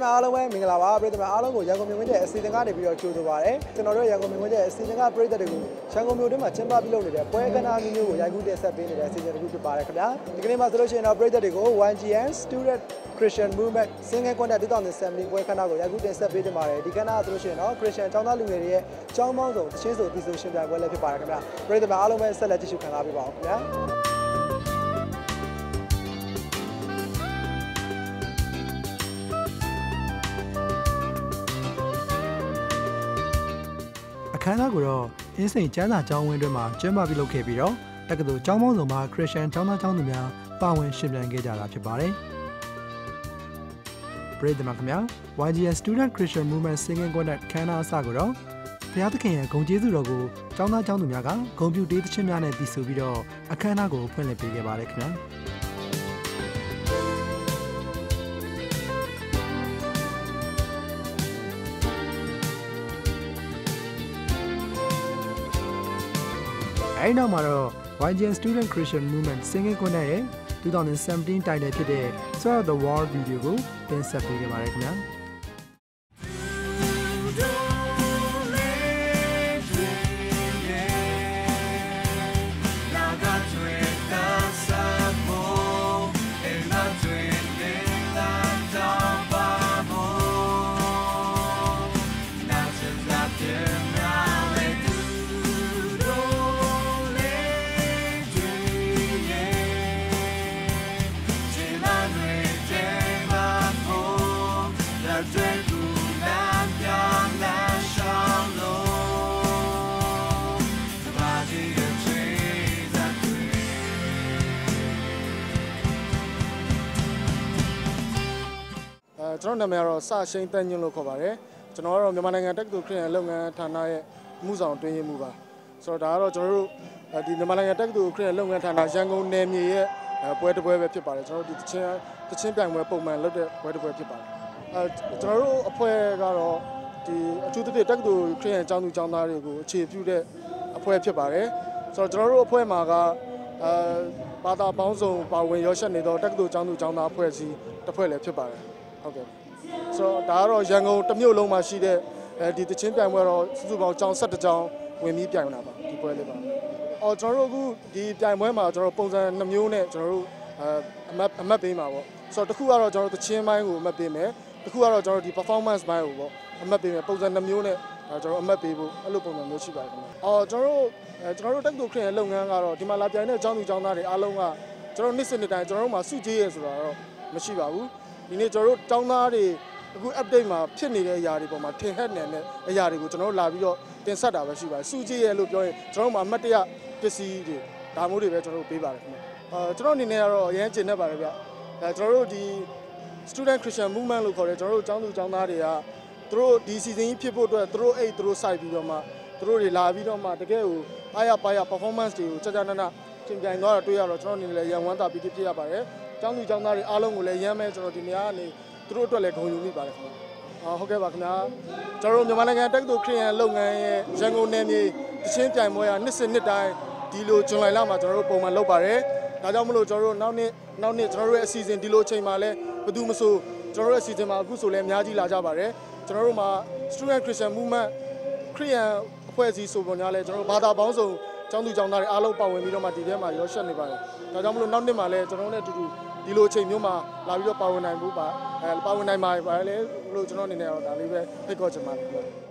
မှာအားလုံးပဲမင်္ဂလာပါပရိသတ်များအားလုံးကိုရန်ကုန်မြို့ရဲ့အစီအစဉ်ကနေပြီးတော့ကြိုဆိုပါရစေကျွန်တော်တို့ရန်ကုန်မြို့ရဲ့အစီအစဉ်ကပရိသတ်တွေကိုရန်ကုန်မြို့တွင်းမှာကျင်းပပြုလုပ်နေတဲ့ပွဲကဏ္ဍမျိုးကိုရိုက်ကူးတင်ဆက်ပေးနေတဲ့အစီအစဉ်တစ်ခုဖြစ်ပါတယ်ခင်ဗျာဒီကနေ့မှာဆိုလို့ရှိရင်တော့ပရိသတ်တွေကို YGN Student Christian Movement Single Contact 2017ပွဲကဏ္ဍကိုရိုက်ကူးတင်ဆက်ပေးတင်ပါတယ်ဒီကဏ္ဍဆိုလို့ရှိရင်တော့ Christian ကျောင်းသားလူငယ်တွေရဲ့ကျောင်းပေါင်းစုံတချင်းဆိုတီဆိုရှင်ပြိုင်ပွဲလည်းဖြစ်ပါတယ်ခင်ဗျာပရိသတ်များအားလုံးပဲဆက်လက်ကြည့်ရှုခံစားပေးပါဦးခင်ဗျာအခမ်းအနားကိုတော့အင်းစိန်ကျမ်းစာကျောင်းဝင်းတွင်မှာကျင်းပပြုလုပ်ခဲ့ပြီးတော့တက္ကသိုလ်ကျောင်းပေါင်းစုံမှာခရစ်ယာန်ကျောင်းသားကျောင်းသူများပါဝင်ရှင်ပြိုင်ခဲ့ကြတာဖြစ်ပါတယ်။ပရိသတ်များခင်ဗျာ YGN Student Christian Movement Singing Contact ခမ်းနားအစကိုတော့ဘုရားသခင်ရဲ့ဂုဏ်ကျေးဇူးတော်ကိုကျောင်းသားကျောင်းသူများကဂုဏ်ပြုတေးသချင်းများနဲ့တည်ဆိုပြီးတော့အခမ်းအနားကိုဖွင့်လှစ်ပေးခဲ့ပါတယ်ခင်ဗျာ။အဲဒီနောက်မှာတော့ YGN Student Christian Movement Singing Contact ရဲ့2017 title ဖြစ်တဲ့ Sword of the War video ကိုတင်ဆက်ပေးခဲ့ပါတယ်ခင်ဗျာကျွန်တော်နာမည်ကတော့စရှိန်တန်းညွန့်လို့ခေါ်ပါတယ်ကျွန်တော်ကတော့မြန်မာနိုင်ငံတက္ကသိုလ်ခရစ်ယာန်လုပ်ငန်းဌာနရဲ့မှုဆောင်တွင်းရေးမှုပါဆိုတော့ဒါကတော့ကျွန်တော်တို့ဒီမြန်မာနိုင်ငံတက္ကသိုလ်ခရစ်ယာန်လုပ်ငန်းဌာနရန်ကုန်နယ်မြေရဲ့ပွဲတစ်ပွဲပဲဖြစ်ပါတယ်ကျွန်တော်တို့ဒီတချင်းပြိုင်ပွဲပုံမှန်လုပ်တဲ့ပွဲတစ်ပွဲဖြစ်ပါတယ်ကျွန်တော်တို့အဖွဲ့ကတော့ဒီအထူးသဖြင့်တက္ကသိုလ်ခရစ်ယာန်ကျောင်းသူကျောင်းသားတွေကိုအခြေပြုတဲ့အဖွဲ့ဖြစ်ပါတယ်ဆိုတော့ကျွန်တော်တို့အဖွဲ့မှာကဘာသာပေါင်းစုံပါဝင်ရောရှက်နေသောတက္ကသိုလ်ကျောင်းသူကျောင်းသားအဖွဲ့အစည်းတစ်ဖွဲ့လည်းဖြစ်ပါတယ်ဟုတ်ကဲ့ဆိုတော့ဒါကတော့ရန်ကုန်တစ်မြို့လုံးမှာရှိတဲ့ဒီတချင်းပြိုင်ပွဲတော့စုစုပေါင်းကျောင်း17ကျောင်းဝင်ပြီးပြိုင်လာပါဒီပွဲလေးပါကျွန်တော်တို့အခုဒီပြိုင်ပွဲမှာကျွန်တော်ပုံစံ2မျိုးနဲ့ကျွန်တော်တို့အမတ်ပေးမှာပေါ့ဆိုတော့တစ်ခုကတော့ကျွန်တော်တို့တချင်းပိုင်းကိုအမတ်ပေးမယ်တစ်ခုကတော့ကျွန်တော်တို့ဒီ performance ပိုင်းကိုပေါ့အမတ်ပေးမယ်ပုံစံ2မျိုးနဲ့ကျွန်တော်အမတ်ပေးဖို့အဲ့လိုပုံစံမျိုးရှိပါတယ်ခင်ဗျကျွန်တော်တို့တက္ကသိုလ်ခရစ်ယာန်လုပ်ငန်းကတော့ဒီမှာလာပြိုင်တဲ့ကျောင်းသူကျောင်းသားတွေအားလုံးကကျွန်တော်နှစ်စဉ်နှစ်တိုင်းကျွန်တော်တို့မှာစုကြည်ရဲဆိုတာတော့မရှိပါဘူးဒီနေ့ကျွန်တော်တို့တောင်းသားတွေအခု update မှာဖြစ်နေတဲ့အရာတွေပေါ်မှာထင်ဟပ်နေတဲ့အရာတွေကိုကျွန်တော်တို့လာပြီးတော့တင်ဆက်တာပဲရှိပါတယ်စုကြည်ရဲလို့ပြောရင်ကျွန်တော်တို့မှာအမှတ်တရပစ္စည်းတွေဒါမျိုးတွေပဲကျွန်တော်တို့ပေးပါတယ်ခင်ဗျကျွန်တော်အနေနဲ့ကတော့အရင်ကျင်နေပါတယ်ဗျကျွန်တော်တို့ဒီ Student Christian Movement လို့ခေါ်တယ်ကျွန်တော်တို့ကျောင်းသူကျောင်းသားတွေကသူတို့ဒီ season ကြီးဖြစ်ဖို့အတွက်သူတို့သူတို့ site ပြီးတော့မှသူတို့တွေလာပြီးတော့မှတကယ်ကိုအားရပါရ performance တွေကိုကြာကြာနာနာပြင်ပြိုင်သွားတာတွေ့ရတော့ကျွန်တော်အနေနဲ့လည်းရန်ဝမ်းသာပြီးဖြစ်ရပါတယ်ကျောင်းသူကျောင်းသားတွေအားလုံးကိုလည်းရမ်းမဲကျွန်တော်ဒီနေရာကနေသူတို့အတွက်လည်းဂုဏ်ယူမိပါတယ်ခင်ဗျဟုတ်ကဲ့ပါခင်ဗျာကျွန်တော်တို့မြန်မာနိုင်ငံတက္ကသိုလ်ခရစ်ယာန်လုပ်ငန်းရဲ့ရန်ကုန်နယ်မြေတချင်းပြိုင်ပွဲကနှစ်စဉ်နှစ်တိုင်းဒီလိုဇွန်လလမှာကျွန်တော်တို့ပုံမှန်လုပ်ပါတယ်ဒါကြောင့်မလို့ကျွန်တော်တို့နောက်နှစ်ကျွန်တော်တို့ရဲ့အစီအစဉ်ဒီလိုအချိန်မှာလည်းဘယ်သူမဆိုကျွန်တော်တို့ရဲ့အစီအစဉ်မှာအခုဆိုလည်းအများကြီးလာကြပါတယ်ကျွန်တော်တို့မှာ Student Christian Movement ခရစ်ယာန်အဖွဲ့အစည်းဆိုပေါ်များလဲကျွန်တော်တို့ဘာသာပေါင်းစုံကျောင်းသူကျောင်းသားတွေအားလုံးပါဝင်ပြီးတော့မှဒီထဲမှာရောရှက်နေပါတယ်ဒါကြောင့်မလို့နောက်နှစ်မှာလည်းကျွန်တော်တို့နဲ့အတူတူဒီလိုအချိန်မျိုးမှာလာပြီးတော့ပါဝင်နိုင်ဖို့ပါပါဝင်နိုင်ပါလေလို့ကျွန်တော်အနေနဲ့တော့ဒါလေးပဲဖိတ်ခေါ်ချင်ပါတယ်